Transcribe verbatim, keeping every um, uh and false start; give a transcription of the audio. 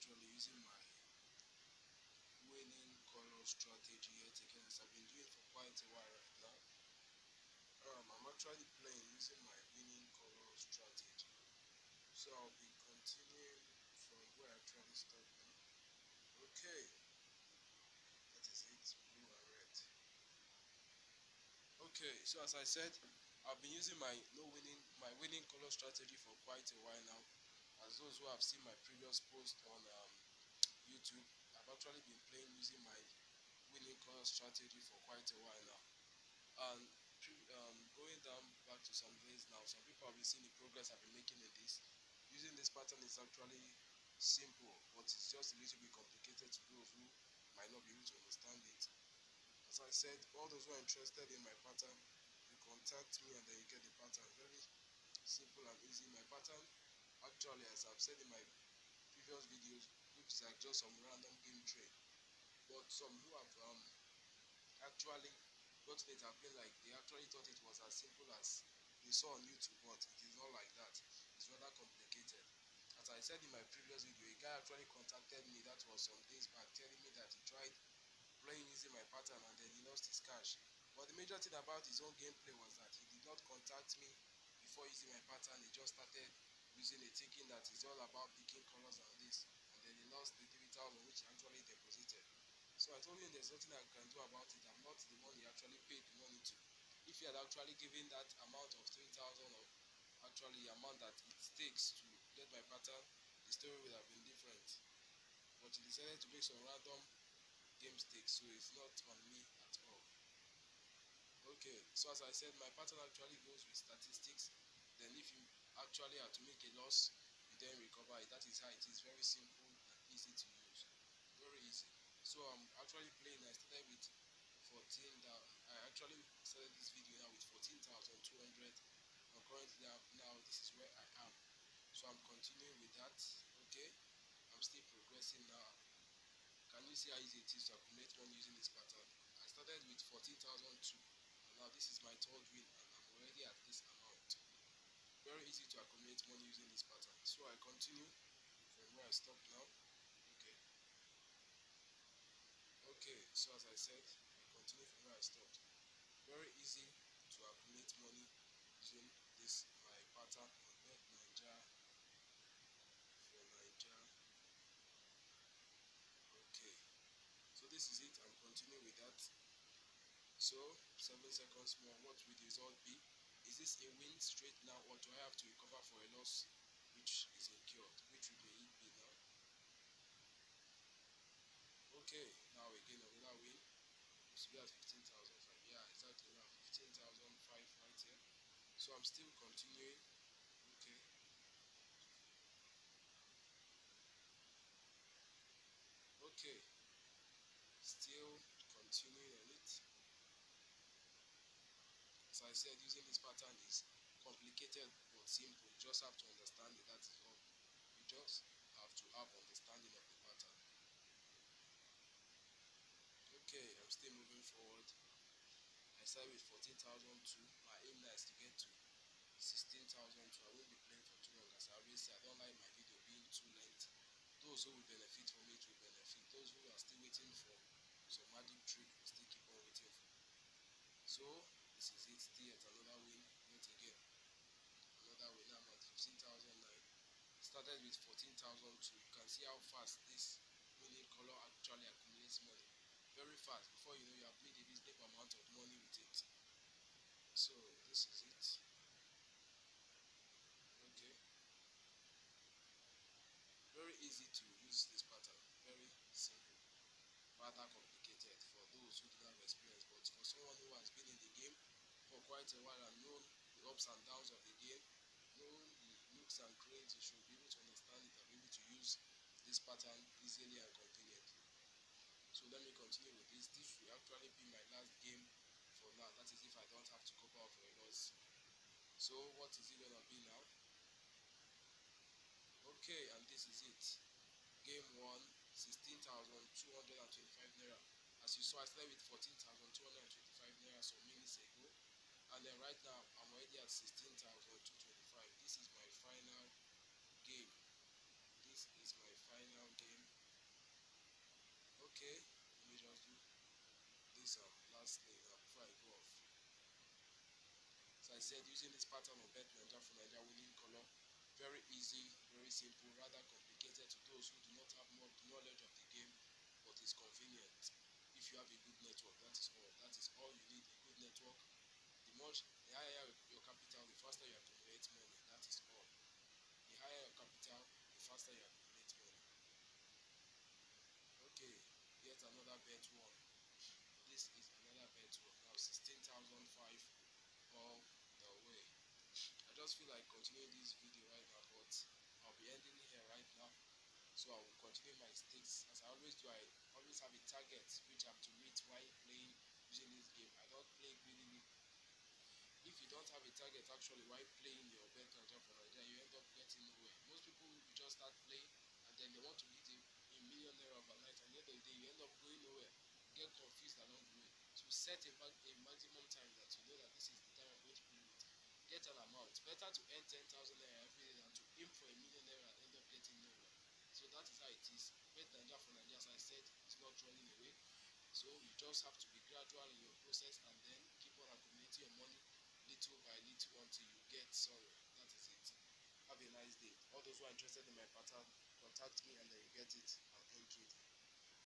actually using my winning color strategy yet again, as I've been doing for quite a while right now. Um, I'm actually playing using my winning color strategy. So I'll be continuing from where I actually stopped now. Okay, that is it, blue and red. Okay, so as I said, I've been using my no winning my winning color strategy for quite a while now. As those who have seen my previous post on um, YouTube, I've actually been playing using my winning color strategy for quite a while now. And um, going down back to some days now, some people have been seeing the progress I've been making in this. Using this pattern is actually simple, but it's just a little bit complicated to those who might not be able to understand it. As I said, all those who are interested in my pattern, you contact me and then you get the pattern. Very simple and easy. My pattern, actually, as I've said in my previous videos, looks like just some random game trade. But some who have um, actually gotten it have been like, they actually thought it was as simple as they saw on YouTube, but it is not like that. It's rather complicated. As I said in my previous video, a guy actually contacted me, that was some days back, telling me that he tried playing using my pattern and then he lost his cash. But the major thing about his own gameplay was that he did not contact me before using my pattern. He just started using it thinking that it's all about picking colors and this, and then he lost the three thousand which he actually deposited. So I told him there's nothing I can do about it. I'm not the one he actually paid the money to. If he had actually given that amount of three thousand, or actually the amount that it takes to get my pattern, the story would have been different. But he decided to make some random game stakes, so it's not on me at all. Okay, so as I said, my pattern actually goes with statistics. Then if you actually have to make a loss, you then recover it. That is how it is. Very simple and easy to use. Very easy. So I'm actually playing. I started with fourteen. I actually started this video now with fourteen thousand two hundred. And currently now, now this is where I am. So I'm continuing with that. Okay, I'm still progressing now. Can you see how easy it is to accumulate money using this pattern? I started with fourteen thousand two, and now this is my third win, and I'm already at this amount. Very easy to accumulate money using this pattern. So I continue from where I stopped now. Okay. Okay, so as I said, I continue from where I stopped. Very easy to accumulate money using this my pattern on Bet Naija for Naija. Okay, so this is it. I'm continuing with that. So seven seconds more. What will the result be? Is this a win straight now, or do I have to recover for a loss which is incurred? Which will the it be now? Okay, now again another win. So we have fifteen thousand five. Yeah, exactly, now fifteen thousand five right here. So I'm still continuing. Okay. Okay. Still continuing on it. As I said, using this pattern is complicated but simple. You just have to understand it. That is all. You just have to have understanding of the pattern. Okay, I'm still moving forward. I started with fourteen thousand two. My aim now is to get to sixteen thousand two. I won't be playing for too long. As I always say, I don't like my video being too lengthy. Those who will benefit from it will benefit. Those who are still waiting for some magic trick will still keep on waiting for. So this is it. Still yet another win. Yet again. Another win. I'm at fifteen thousand nine. Started with fourteen thousand two. You can see how fast this winning color actually accumulates money. Very fast. Before you know, you have made a reasonable amount of money with it. So this is it. Okay. Very easy to use this pattern. Very simple. Rather complicated for those who do not have experience, but for someone who has been in the game for quite a while and known the ups and downs of the game, known the nooks and crannies, you should be able to understand it and be able to use this pattern easily and conveniently. So let me continue with this. This will actually be my last game for now. That is if I don't have to cover up for a loss. So what is it gonna be now? Okay, and this is it. Game one, sixteen thousand two hundred twenty-five naira. As you saw, I started with fourteen thousand two hundred twenty-five naira some minutes ago, and then right now I'm already at sixteen thousand two hundred twenty-five. This is my final game. This is my final game. I said, using this pattern of Bet Naija for Naija winning color, very easy, very simple, rather complicated to those who do not have more knowledge of the game, but it's convenient. If you have a good network, that is all. That is all you need, a good network. The much, the higher your capital, the faster you accumulate money. That is all. The higher your capital, the faster you accumulate money. Okay, yet another bet one. This is another bet one. Now sixteen thousand five all the way. I just feel like continuing this video right now, but I'll be ending here right now. So I will continue my stakes as I always do. I always have a target which I'm to meet while playing using this game. I don't play greedily. If you don't have a target actually while playing your Bet Naija for Naija, you end up getting nowhere. Most people will just start playing and then they want to hit a, a million naira overnight, and at the end of the day you end up going nowhere. You get confused along the way. So set a, a maximum time that you know that this is the time I'm going to play with. Get an amount. Better to earn ten thousand naira every day than to aim for a million naira and end up getting nowhere. So that is how it is. Bet Naija for Naija, as I said, it's not running away. So you just have to be gradual in your process and then keep on accumulating your money little by little until you get somewhere. That is it. Have a nice day. All those who are interested in my pattern, contact me and then you get it and enjoy it.